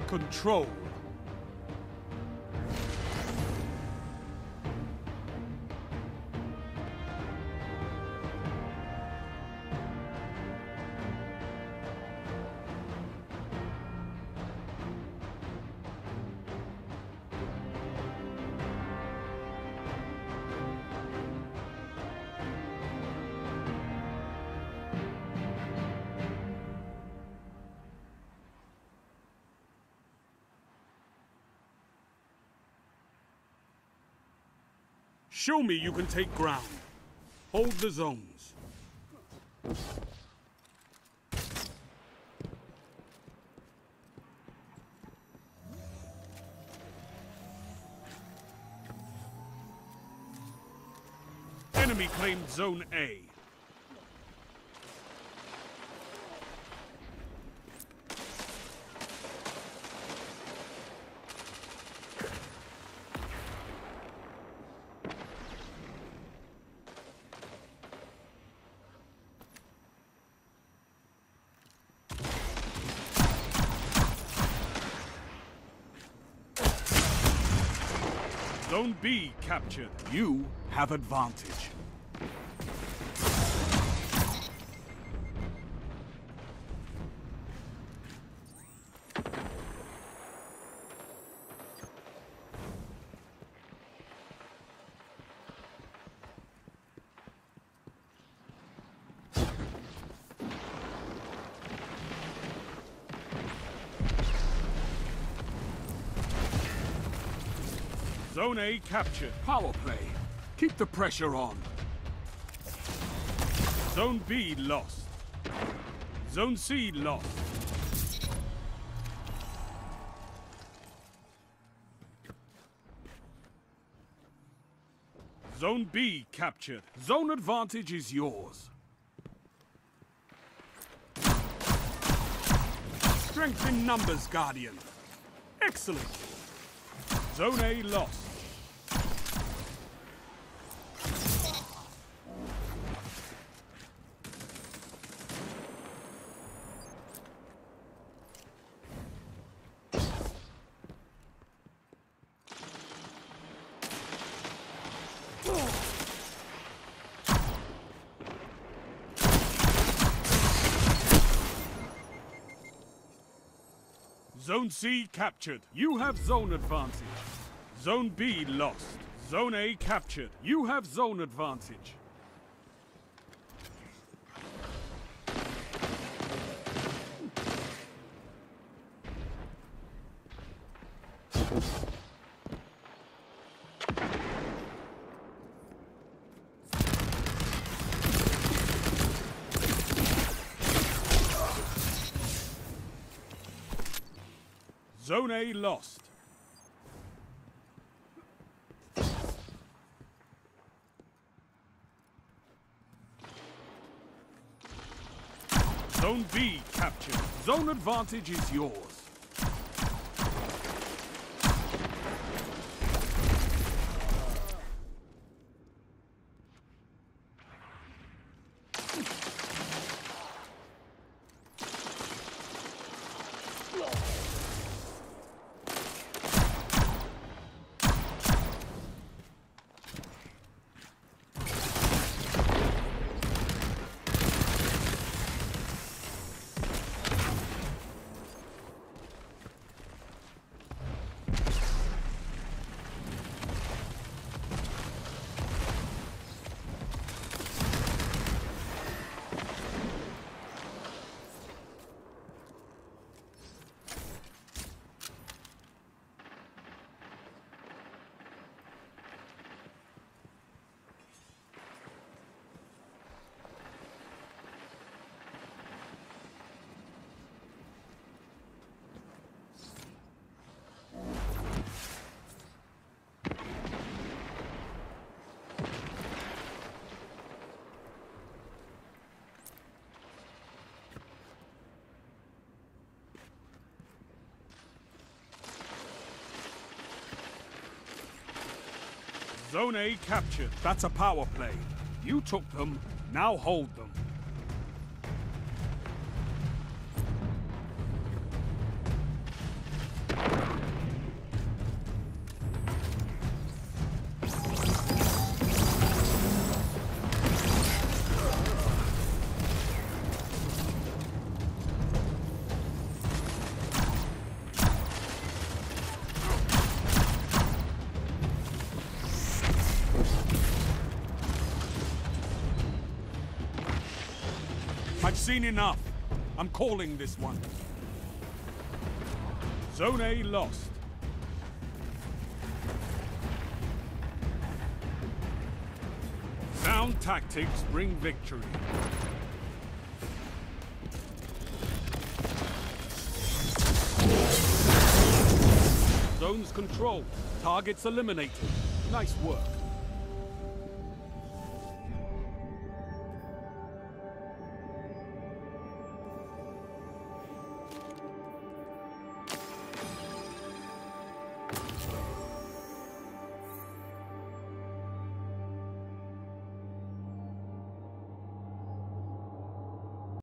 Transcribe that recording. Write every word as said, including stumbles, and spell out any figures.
Control. Show me you can take ground. Hold the zones. Enemy claimed Zone A. Zone B captured. You have advantage. Zone A captured. Power play. Keep the pressure on. Zone B lost. Zone C lost. Zone B captured. Zone advantage is yours. Strength in numbers, Guardian. Excellent. Zone A lost. Zone C captured. You have zone advantage. Zone B lost. Zone A captured. You have zone advantage. Zone A lost. Zone B captured. Zone advantage is yours. Zone A captured. That's a power play. You took them, now hold them. I've seen enough. I'm calling this one. Zone A lost. Sound tactics bring victory. Zones controlled. Targets eliminated. Nice work.